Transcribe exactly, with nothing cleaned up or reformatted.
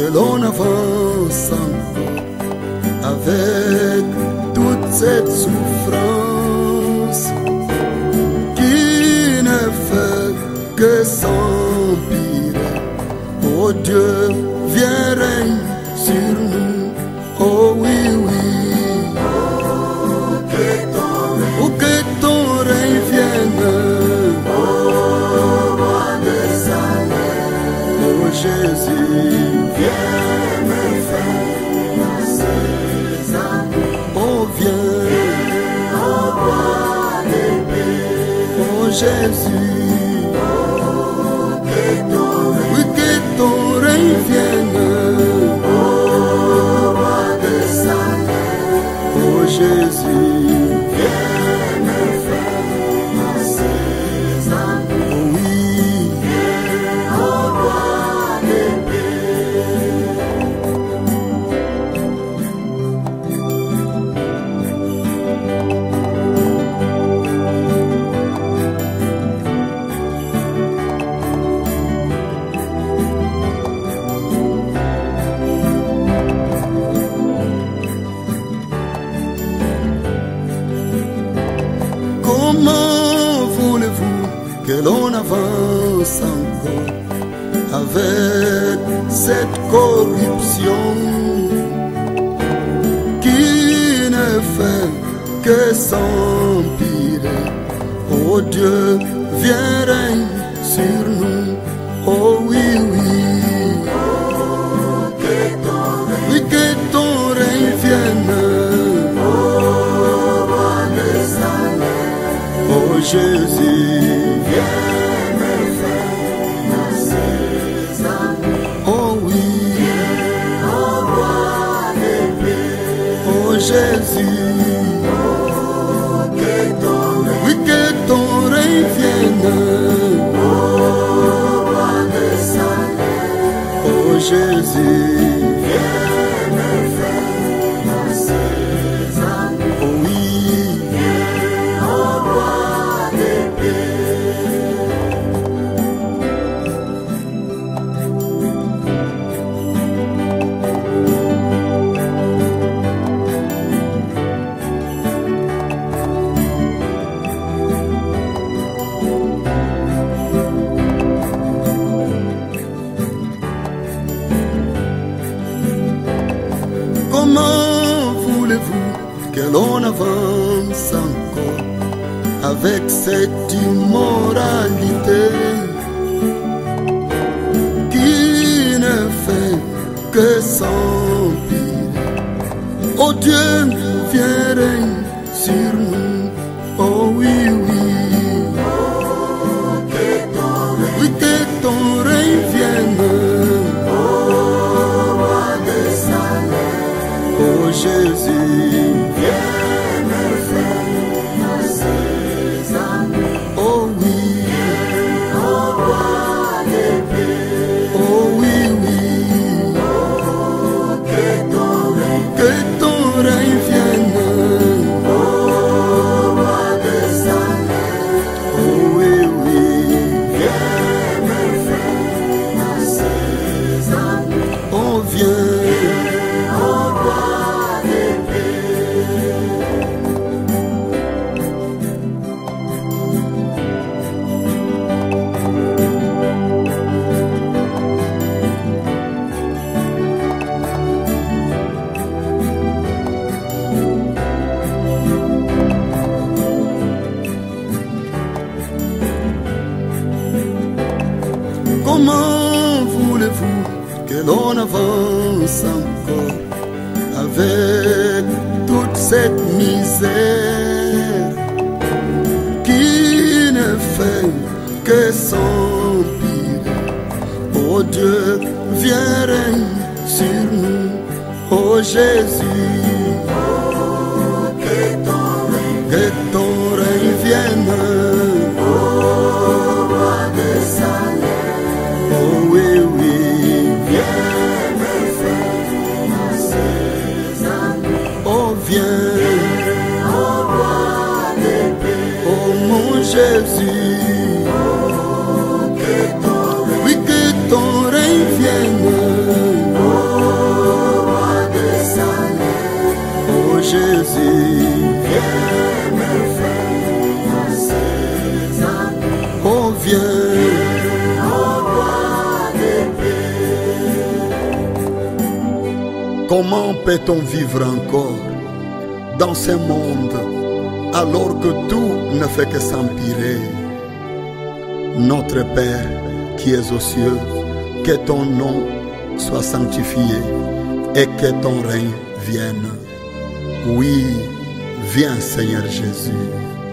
que l'on avance encore avec toute cette souffrance qui ne fait que s'empirer. Oh Dieu, viens règne sur nous, oh oui, oui. Oh, que ton règne vienne, oh roi des salés, oh Jésus, viens me faire passer amis. Oh viens, oh roi des paix, oh Jésus, oh que ton règne, oui que ton règne vienne, oh roi des salés, oh Jésus. Comment voulez-vous que l'on avance encore avec cette corruption qui ne fait que s'empirer? Oh Dieu, viens règne sur nous, oh oui, oui. Oui, que ton règne vienne, oh Jésus, viens me faire passer amis. Oh oui, oh roi des paix, oh Jésus, oh que ton règne, oui que ton règne vienne, oh roi des salés, oh Jésus, viens me faire passer amis. Oh oui. Comment voulez-vous que l'on avance encore avec cette immoralité qui ne fait que s'empirer? Oh Dieu, viens règne sur nous, oh oui, oui. Oui, que ton règne vienne, oh Jésus, viens me faire passer amis. Oh oui, oh roi des paix, oh oui, oui. Oh que ton règne, que ton règne vienne, oh roi des salés, oh oui, oui. Viens me faire passer amis. Oh viens. Comment voulez-vous que l'on avance encore avec toute cette misère qui ne fait que s'empirer? Oh Dieu, viens règne sur nous, oh Jésus. Que ton règne, que ton règne vienne, oh roi des salés, oh oui, oui. Viens me faire passer amis. Oh viens, oh roi des paix, oh mon Jésus. Oh que ton règne, oui que ton règne vienne, oh peut-on vivre encore dans ce monde alors que tout ne fait que s'empirer? Notre Père qui es aux cieux, que ton nom soit sanctifié et que ton règne vienne. Oui, viens Seigneur Jésus.